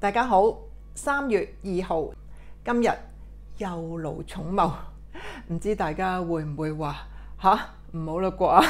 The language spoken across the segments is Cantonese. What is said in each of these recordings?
大家好，3月2號，今日又盧寵茂，唔知大家會唔會話吓唔好啦啩？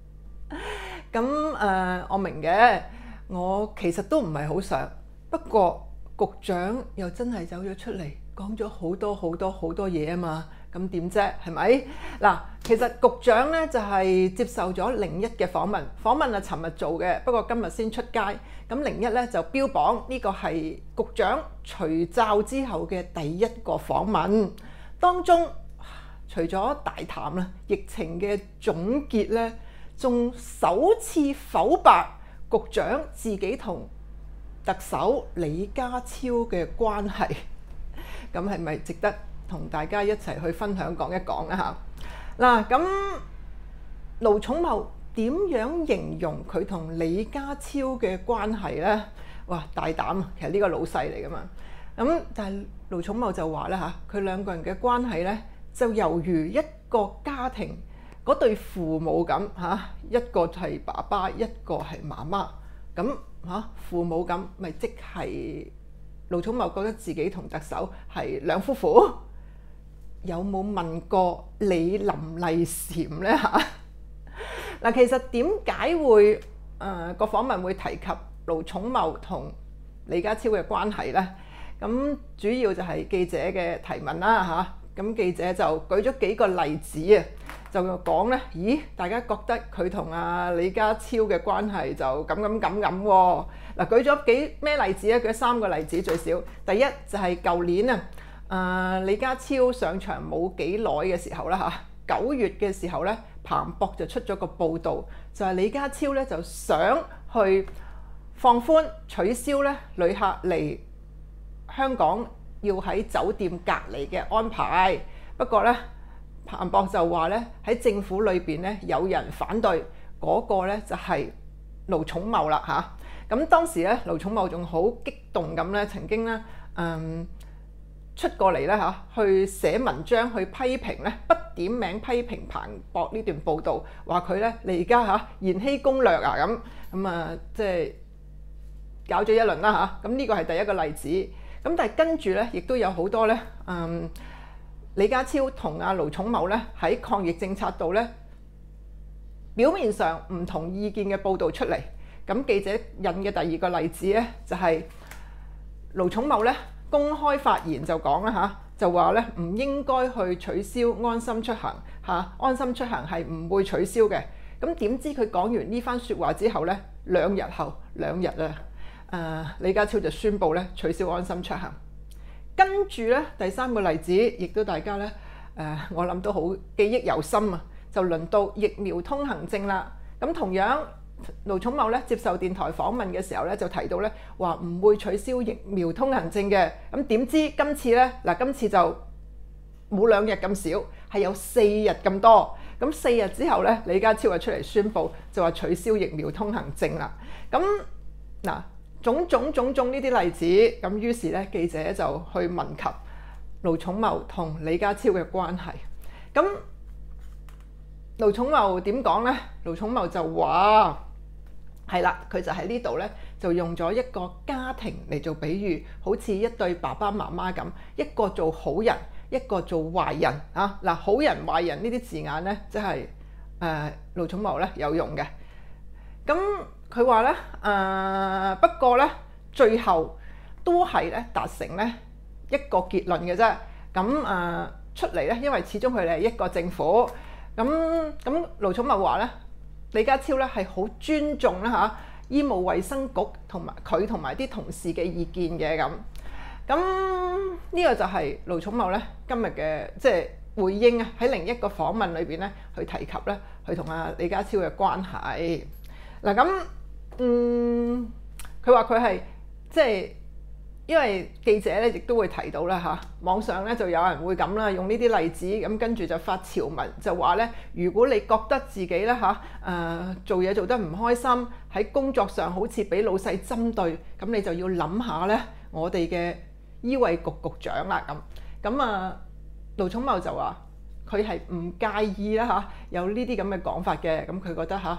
咁我明嘅，我其實都唔係好想，不過局長又真係走咗出嚟講咗好多嘢啊嘛，咁點啫？係咪？嗱，其實局長咧就係接受咗01嘅訪問啊，尋日做嘅，不過今日先出街。咁01咧就標榜呢個係局長除罩之後嘅第一個訪問，當中除咗大談啦，疫情嘅總結咧，仲首次否白局長自己同特首李家超嘅關係，咁係咪值得同大家一齊去分享講一講啊？嚇嗱，咁盧寵茂點樣形容佢同李家超嘅關係呢？哇，大膽啊！其實呢個老細嚟噶嘛。咁但係盧寵茂就話咧嚇，佢兩個人嘅關係呢，就猶如一個家庭嗰對父母咁嚇，一個係爸爸，一個係媽媽。咁嚇父母咁，咪即係盧寵茂覺得自己同特首係兩夫婦。有冇問過李林麗嬋呢？嚇嗱，其實點解會個訪問會提及盧寵茂同李家超嘅關係呢？咁主要就係記者嘅提問啦嚇。咁記者就舉咗幾個例子啊，就講呢：咦，大家覺得佢同李家超嘅關係就咁喎。嗱，舉咗咩例子咧？舉咗3個例子最少。第一就係舊年啊，李家超上場冇幾耐嘅時候啦嚇，9月嘅時候咧，彭博就出咗個報導，就係李家超咧就想去放寬取消咧旅客嚟香港要喺酒店隔離嘅安排。不過咧，彭博就話咧喺政府裏邊咧有人反對，嗰個咧就係盧寵茂啦嚇。咁當時咧盧寵茂仲好激動咁咧，曾經咧出過嚟咧嚇，去寫文章去批評咧，不點名批評彭博呢段報導，話佢咧你而家嚇延禧攻略啊咁啊，即係搞咗一輪啦嚇。咁呢個係第一個例子。咁但係跟住咧，亦都有好多咧，李家超同盧寵茂咧喺抗疫政策度咧，表面上唔同意見嘅報導出嚟。咁記者引嘅第二個例子咧，就係盧寵茂咧公開發言就講啦嚇，就話咧唔應該去取消安心出行嚇，安心出行係唔會取消嘅。咁點知佢講完呢番説話之後咧，2日後李家超就宣布咧取消安心出行。跟住咧第3個例子，亦都大家咧我諗都好記憶猶新啊，就輪到疫苗通行證啦。咁同樣盧寵茂咧接受電台訪問嘅時候咧，就提到咧話唔會取消疫苗通行證嘅。咁點知今次咧今次就冇2日咁少，係有4日咁多。咁4日之後咧，李家超就出嚟宣布，就話取消疫苗通行證啦。咁嗱，種種呢啲例子，咁於是咧記者就去問及盧寵茂同李家超嘅關係。咁盧寵茂點講呢？盧寵茂就話係啦，佢就喺呢度咧就用咗一個家庭嚟做比喻，好似一對爸爸媽媽咁，一個做好人，一個做壞人啊！嗱，好人壞人呢啲字眼咧，即係盧寵茂咧有用嘅。咁佢話咧不過咧最後都係咧達成咧一個結論嘅啫。咁出嚟咧，因為始終佢哋係一個政府。咁盧寵茂話咧，李家超咧係好尊重啦嚇醫務衛生局同埋佢同埋啲同事嘅意見嘅咁。咁呢個就係盧寵茂咧今日嘅即係回應啊，喺另一個訪問裏邊咧去提及咧佢同李家超嘅關係。嗱咁佢話佢係即係因為記者咧亦都會提到啦嚇，網上咧就有人會咁啦，用呢啲例子咁跟住就發潮文，就話咧如果你覺得自己咧做嘢做得唔開心，喺工作上好似俾老細針對，咁你就要諗下咧我哋嘅醫衞局局長啦咁。盧寵茂就話佢係唔介意啦有呢啲咁嘅講法嘅，咁佢覺得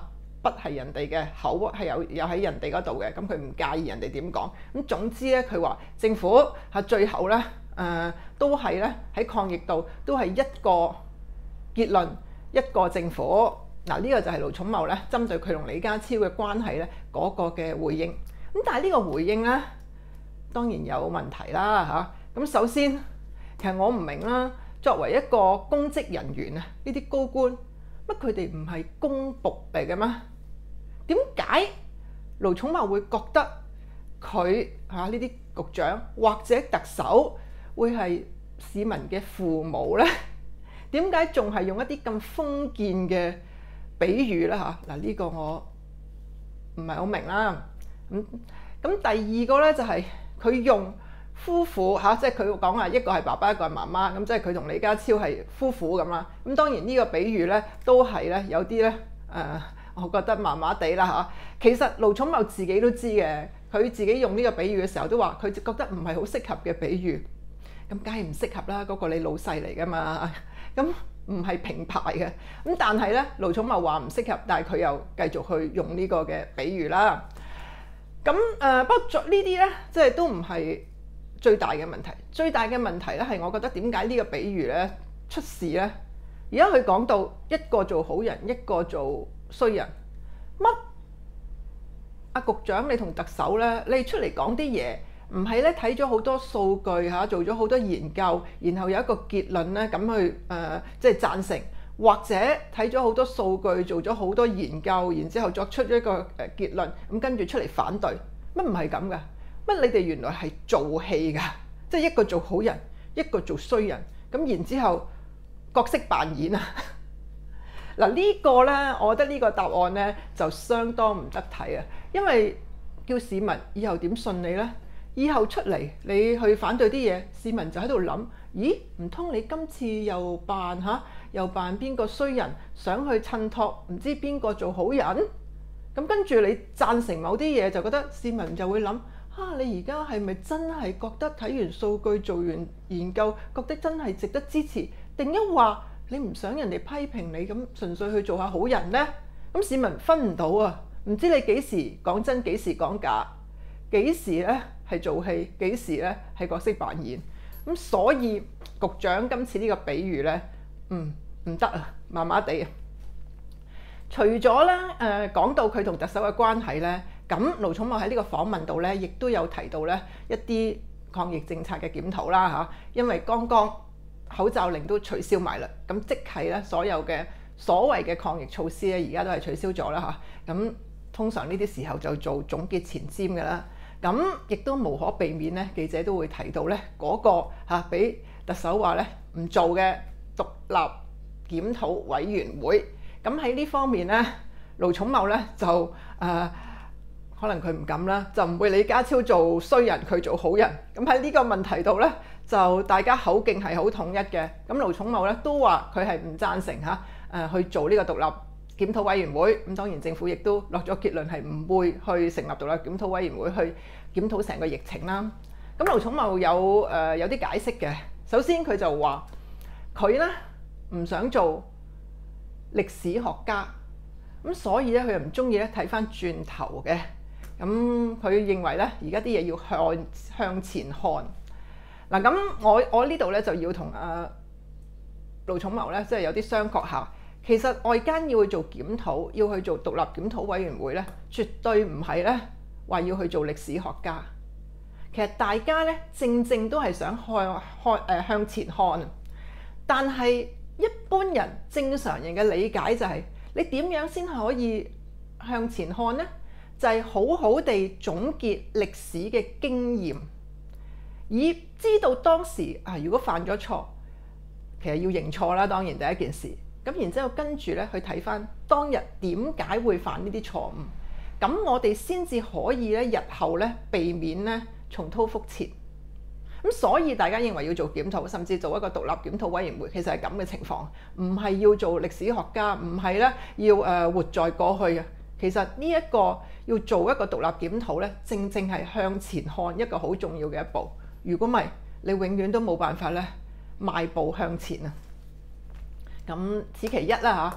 筆係人哋嘅，口係有喺人哋嗰度嘅，咁佢唔介意人哋點講。咁總之咧，佢話政府係最後咧都係咧喺抗疫度都係一個結論，一個政府。嗱，呢個就係盧寵茂咧針對佢同李家超嘅關係咧嗰個嘅回應。咁但係呢個回應咧當然有問題啦嚇。咁首先其實我唔明啦，作為一個公職人員啊，呢啲高官乜佢哋唔係公僕嚟嘅咩？點解盧寵茂會覺得佢呢啲局長或者特首會係市民嘅父母呢？點解仲係用一啲咁封建嘅比喻呢？嗱，呢個我唔係好明啦。咁第二個呢，就係佢用夫婦即係佢講話一個係爸爸，一個係媽媽，咁即係佢同李家超係夫婦咁啦。咁當然呢個比喻呢，都係呢有啲呢，我覺得麻麻地啦嚇。其實盧寵茂自己都知嘅，佢自己用呢個比喻嘅時候都話佢覺得唔係好適合嘅比喻。咁梗係唔適合啦，嗰個你老細嚟噶嘛，咁唔係平排嘅。咁但係咧，盧寵茂話唔適合，但係佢又繼續去用呢個嘅比喻啦。咁不過呢啲咧，即係都唔係最大嘅問題。最大嘅問題咧係我覺得點解呢個比喻咧出事咧？而家佢講到一個做好人，一個做衰人，乜阿局長你同特首咧，你出嚟講啲嘢？唔係咧，睇咗好多數據做咗好多研究，然後有一個結論咧，咁去即係贊成，或者睇咗好多數據，做咗好多研究，然之後作出一個結論，咁跟住出嚟反對，乜唔係咁噶？乜你哋原來係做戲噶？即係一個做好人，一個做衰人，咁然之後角色扮演啊！嗱呢個咧，我覺得呢個答案咧就相當唔得體啊，因為叫市民以後點信你咧？以後出嚟你去反對啲嘢，市民就喺度諗：咦，唔通你今次又扮邊個衰人，想去襯托唔知邊個做好人？咁跟住你贊成某啲嘢，就覺得市民就會諗：你而家係咪真係覺得睇完數據、做完研究，覺得真係值得支持？定一話你唔想人哋批評你，咁純粹去做下好人呢？咁市民分唔到啊，唔知你幾時講真，幾時講假，幾時咧係做戲，幾時咧係角色扮演。咁所以局長今次呢個比喻咧，唔得啊，麻麻地啊。除咗咧講到佢同特首嘅關係咧，咁盧寵茂喺呢個訪問度咧，亦都有提到咧一啲抗疫政策嘅檢討啦嚇。因為剛剛口罩令都取消埋啦，咁即係咧所有嘅所謂嘅抗疫措施咧，而家都係取消咗啦嚇。咁通常呢啲時候就做總結前瞻嘅啦。咁亦都無可避免咧，記者都會提到咧嗰個俾特首話咧唔做嘅獨立檢討委員會。咁喺呢方面咧，盧寵茂咧就可能佢唔敢啦，就唔會李家超做衰人，佢做好人。咁喺呢個問題度咧，就大家口徑係好統一嘅。咁盧寵茂咧都話佢係唔贊成去做呢個獨立檢討委員會。咁當然政府亦都落咗結論係唔會去成立獨立檢討委員會去檢討成個疫情啦。咁盧寵茂有啲解釋嘅。首先佢就話佢咧唔想做歷史學家，咁所以咧佢又唔中意咧睇翻轉頭嘅。咁佢認為咧而家啲嘢要向前看。嗱，咁我呢度咧就要同盧寵茂咧即係有啲商榷下。其實外間要去做檢討，要去做獨立檢討委員會咧，絕對唔係咧話要去做歷史學家。其實大家咧正都係想向前看，但係一般人正常人嘅理解就係你點樣先可以向前看呢？就係好好地總結歷史嘅經驗，以知道當時如果犯咗錯，其實要認錯啦，當然第一件事。咁然之後跟住咧去睇翻當日點解會犯呢啲錯誤，咁我哋先至可以咧日後咧避免咧重蹈覆轍。咁所以大家認為要做檢討，甚至做一個獨立檢討委員會，其實係咁嘅情況，唔係要做歷史學家，唔係咧要活在過去啊。其實呢一個要做一個獨立檢討咧，正係向前看一個好重要嘅一步。如果唔係，你永遠都冇辦法咧邁步向前啊。咁此其一啦嚇。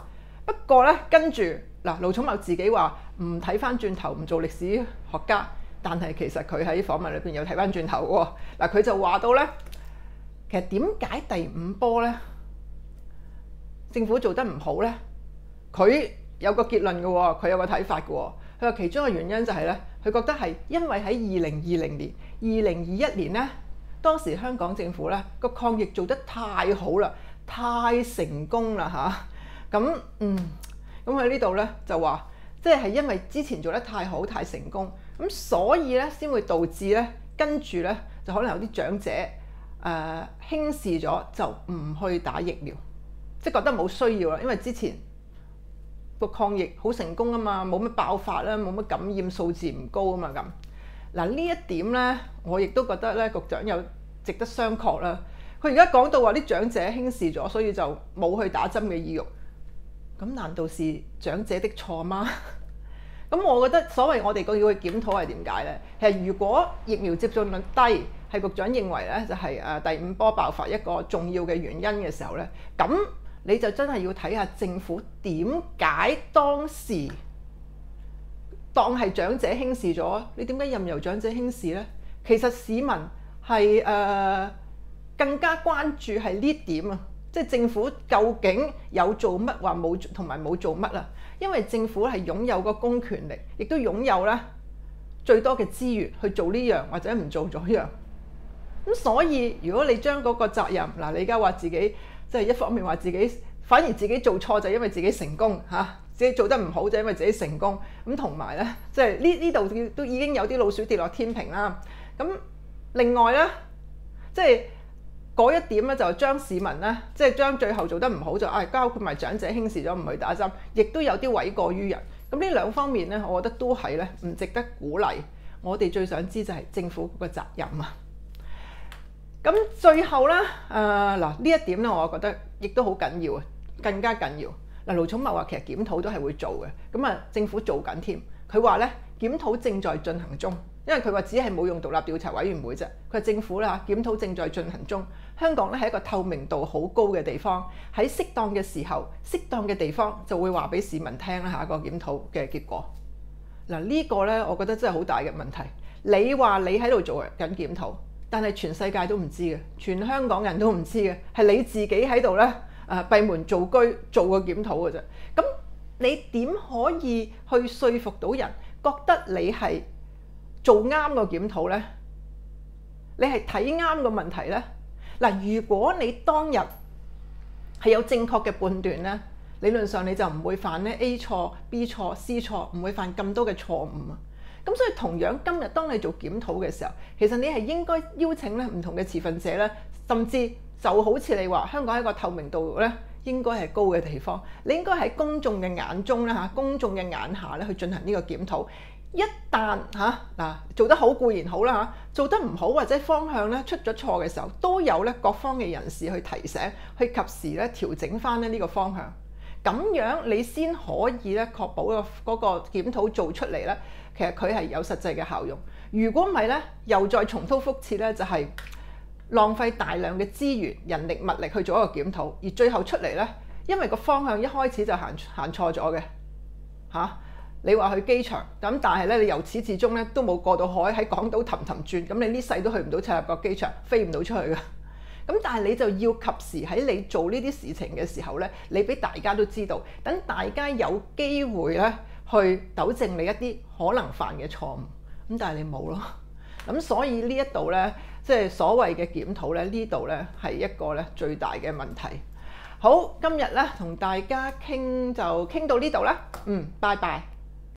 不過咧，跟住嗱，盧寵茂自己話唔睇翻轉頭，唔做歷史學家，但係其實佢喺訪問裏邊有睇翻轉頭喎。嗱，佢就話到咧，其實點解第五波咧政府做得唔好咧？佢有個結論嘅喎，佢有個睇法嘅喎。佢話其中一個原因就係咧，佢覺得係因為喺2020年、2021年咧，當時香港政府咧個抗疫做得太好啦，太成功啦嚇。咁喺呢度咧就話，即係因為之前做得太好、太成功，咁所以咧先會導致咧跟住咧就可能有啲長者輕視咗，就唔去打疫苗，即係覺得冇需要啦，因為之前個抗疫好成功啊嘛，冇乜爆發啦，冇乜感染數字唔高啊嘛咁。嗱，呢一點咧，我亦都覺得咧局長有值得商榷啦。佢而家講到話啲長者輕視咗，所以就冇去打針嘅意欲。咁難道是長者的錯嗎？咁我覺得所謂我哋要去檢討係點解呢？其實如果疫苗接種率低，係局長認為咧就係第五波爆發一個重要嘅原因嘅時候咧，咁你就真係要睇下政府點解當時當係長者輕視咗，你點解任由長者輕視呢？其實市民係更加關注係呢點啊！即係政府究竟有做乜話冇同埋冇做乜啊？因為政府係擁有個公權力，亦都擁有咧最多嘅資源去做呢樣或者唔做嗰樣。咁所以如果你將嗰個責任嗱，你而家話自己即係一方面話自己，反而自己做錯就因為自己成功嚇，自己做得唔好就因為自己成功。咁同埋咧，即係呢度都已經有啲老鼠跌落天平啦。咁另外咧，即係。嗰一點咧就將市民咧，即係將最後做得唔好就包括埋長者輕視咗唔去打針，亦都有啲諉過於人。咁呢兩方面咧，我覺得都係咧唔值得鼓勵。我哋最想知就係政府個責任啊。咁最後咧，嗱呢一點咧，我覺得亦都好緊要啊，更加緊要。嗱，盧寵茂話其實檢討都係會做嘅，咁啊政府做緊添。佢話咧檢討正在進行中。因為佢話只係冇用獨立調查委員會啫，佢話政府啦檢討正在進行中。香港咧係一個透明度好高嘅地方，喺適當嘅時候、適當嘅地方就會話俾市民聽啦，下一個檢討嘅結果。嗱呢個咧，我覺得真係好大嘅問題。你話你喺度做緊檢討，但係全世界都唔知嘅，全香港人都唔知嘅，係你自己喺度咧閉門造車做個檢討嘅啫。咁你點可以去說服到人覺得你係做啱個檢討呢？你係睇啱個問題呢？嗱，如果你當日係有正確嘅判斷呢，理論上你就唔會犯呢 A 錯、B 錯、C 錯，唔會犯咁多嘅錯誤啊。咁所以同樣今日當你做檢討嘅時候，其實你係應該邀請咧唔同嘅持份者咧，甚至就好似你話香港一個透明度咧應該係高嘅地方，你應該喺公眾嘅眼中咧公眾嘅眼下咧去進行呢個檢討。一旦做得好固然好啦，做得唔好或者方向咧出咗錯嘅時候，都有咧各方嘅人士去提醒，去及時咧調整翻咧呢個方向。咁樣你先可以咧確保嗰個檢討做出嚟咧，其實佢係有實際嘅效用。如果唔係咧，又再重蹈覆轍咧，就係浪費大量嘅資源、人力、物力去做一個檢討，而最後出嚟咧，因為個方向一開始就行錯咗嘅嚇。你話去機場咁，但係咧你由始至終咧都冇過到海，喺港島氹氹轉，咁你呢世都去唔到赤鱲角機場，飛唔到出去嘅。咁但係你就要及時喺你做呢啲事情嘅時候咧，你俾大家都知道，等大家有機會咧去糾正你一啲可能犯嘅錯誤。咁但係你冇咯。咁所以呢一度咧，即係所謂嘅檢討咧，呢度咧係一個咧最大嘅問題。好，今日咧同大家傾就傾到呢度啦。拜拜。